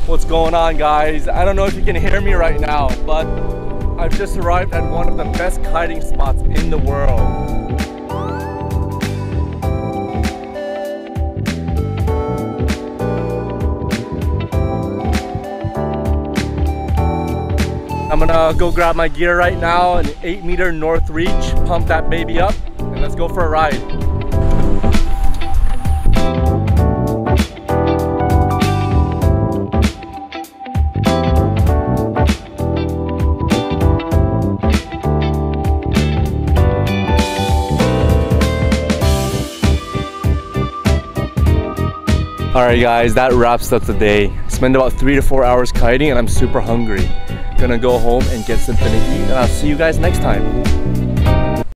What's going on, guys? I don't know if you can hear me right now, but I've just arrived at one of the best kiting spots in the world. I'm gonna go grab my gear right now, an 8-meter north reach, pump that baby up, and let's go for a ride. Alright guys, that wraps up the day. Spent about 3 to 4 hours kiting and I'm super hungry. Gonna go home and get something to eat, and I'll see you guys next time.